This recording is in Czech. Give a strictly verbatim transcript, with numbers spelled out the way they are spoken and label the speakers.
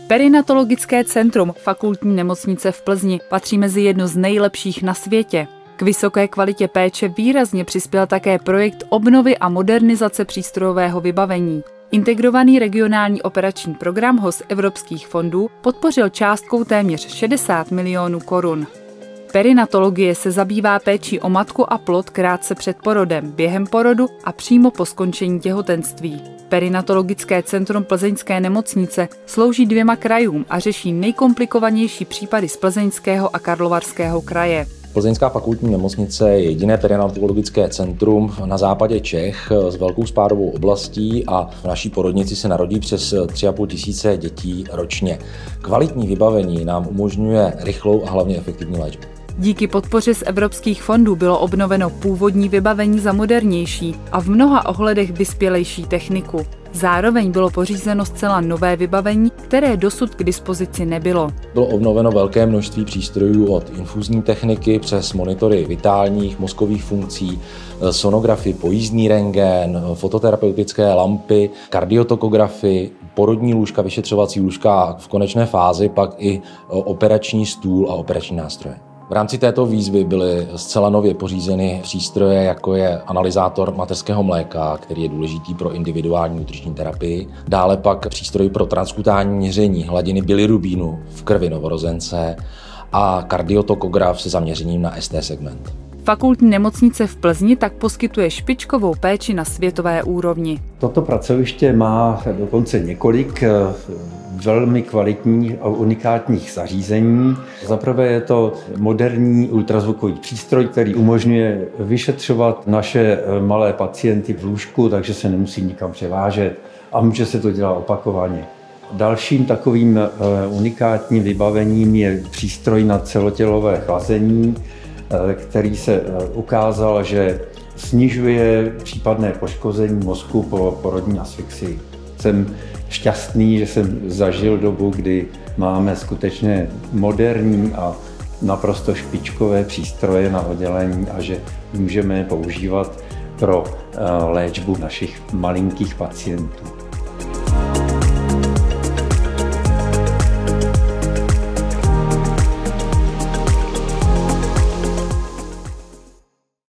Speaker 1: Perinatologické centrum fakultní nemocnice v Plzni patří mezi jedno z nejlepších na světě. K vysoké kvalitě péče výrazně přispěl také projekt obnovy a modernizace přístrojového vybavení. Integrovaný regionální operační program H O S evropských fondů podpořil částkou téměř šedesát milionů korun. Perinatologie se zabývá péčí o matku a plod krátce před porodem, během porodu a přímo po skončení těhotenství. Perinatologické centrum plzeňské nemocnice slouží dvěma krajům a řeší nejkomplikovanější případy z Plzeňského a Karlovarského kraje.
Speaker 2: Plzeňská fakultní nemocnice je jediné perinatologické centrum na západě Čech s velkou spádovou oblastí a v naší porodnici se narodí přes tři a půl tisíce dětí ročně. Kvalitní vybavení nám umožňuje rychlou a hlavně efektivní léčbu.
Speaker 1: Díky podpoře z evropských fondů bylo obnoveno původní vybavení za modernější a v mnoha ohledech vyspělejší techniku. Zároveň bylo pořízeno zcela nové vybavení, které dosud k dispozici nebylo.
Speaker 2: Bylo obnoveno velké množství přístrojů od infuzní techniky přes monitory vitálních, mozkových funkcí, sonografy, pojízdný rentgen, fototerapeutické lampy, kardiotokografy, porodní lůžka, vyšetřovací lůžka a v konečné fázi pak i operační stůl a operační nástroje. V rámci této výzvy byly zcela nově pořízeny přístroje, jako je analyzátor mateřského mléka, který je důležitý pro individuální nutriční terapii. Dále pak přístroj pro transkutální měření hladiny bilirubínu v krvi novorozence a kardiotokograf se zaměřením na S T segment.
Speaker 1: Fakultní nemocnice v Plzni tak poskytuje špičkovou péči na světové úrovni.
Speaker 3: Toto pracoviště má dokonce několik velmi kvalitních a unikátních zařízení. Za prvé je to moderní ultrazvukový přístroj, který umožňuje vyšetřovat naše malé pacienty v lůžku, takže se nemusí nikam převážet a může se to dělat opakovaně. Dalším takovým unikátním vybavením je přístroj na celotělové chlazení, který se ukázal, že snižuje případné poškození mozku po porodní asfixii. Jsem šťastný, že jsem zažil dobu, kdy máme skutečně moderní a naprosto špičkové přístroje na oddělení a že můžeme je používat pro léčbu našich malinkých pacientů.